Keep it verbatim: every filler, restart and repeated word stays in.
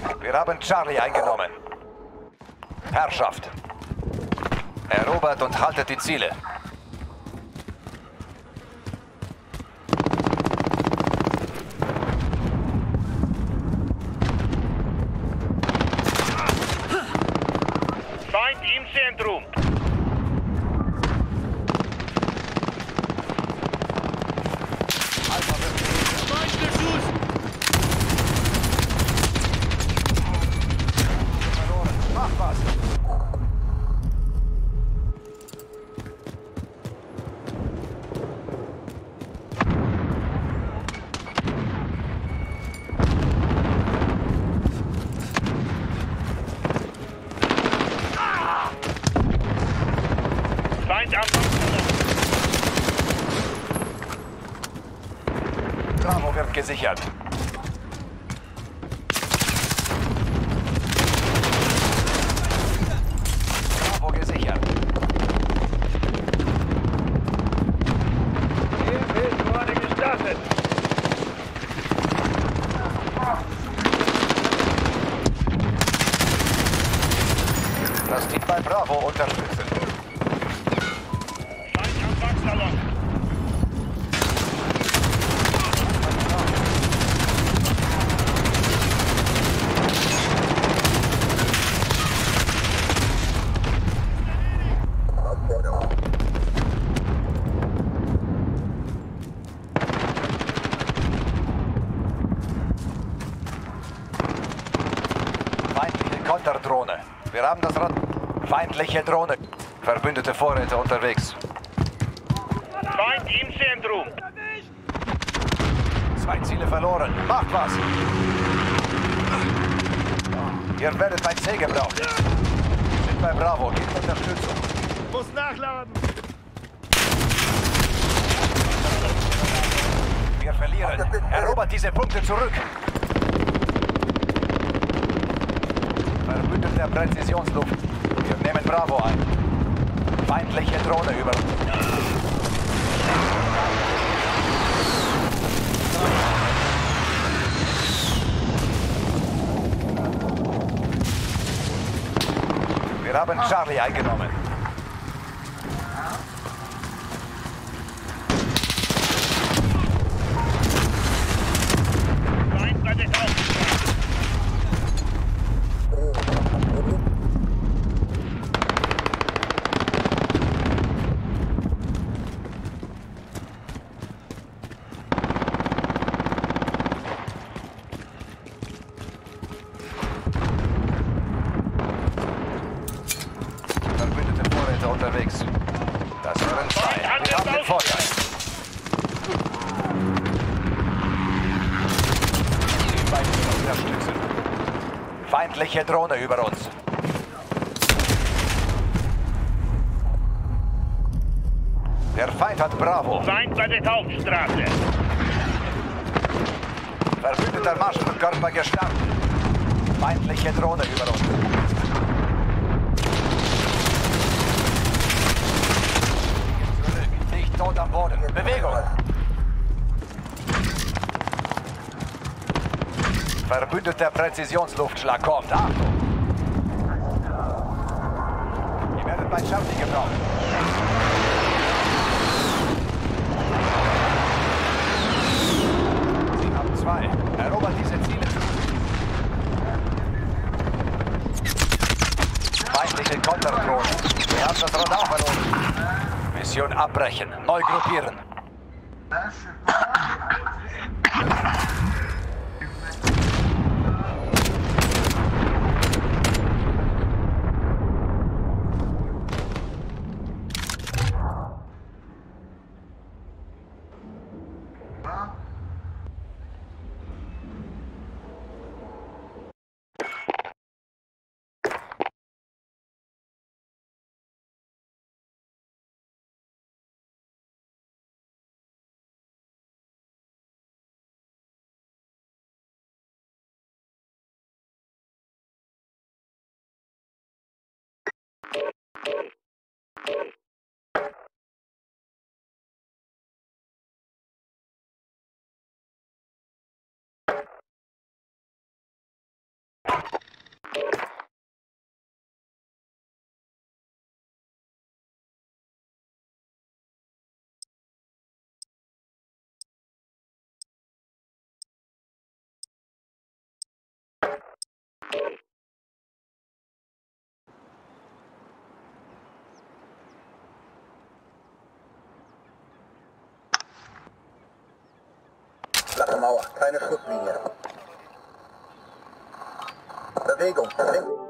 Wir haben Charlie eingenommen. Herrschaft. Erobert und haltet die Ziele. Feind im Zentrum. Feindbeschuss! Verloren. Mach was. Feind am Bravo wird gesichert. Bravo gesichert. Hier wird gerade gestartet. Das Team bei Bravo unterstützen. Feind am Wachsalon. Feindliche Konterdrohne. Wir haben das Rad. Feindliche Drohne. Verbündete Vorräte unterwegs. Feind im Zentrum. Zwei Ziele verloren. Macht was! Ihr werdet bei C gebraucht. Sind bei Bravo. Gebt Unterstützung. Muss nachladen. Wir verlieren. Erobert diese Punkte zurück. Verbündeter Präzisionsluft. Wir nehmen Bravo ein. Feindliche Drohne über uns. Wir haben Charlie eingenommen. Feind bei der Hauptstraße. Verbündete Vorräte unterwegs. Das wären zwei. Wir haben den Vorteil. Die beiden unterstützen. Feindliche Drohne über uns. Der Feind hat Bravo. Feind bei der Hauptstraße. Verbündeter Marschflugkörper gestartet. Feindliche Drohne über uns. Zurück. Nicht tot am Boden. Bewegung. Verbündeter Präzisionsluftschlag kommt. Achtung. Ihr werdet bei Charlie gebraucht. Sie haben zwei. Erobert diese Ziele. Feindliche Konterdrohne. Wir haben das Radar verloren. Mission abbrechen. Neu gruppieren. Zur Mauer, keine Schusslinie. Bewegung, links.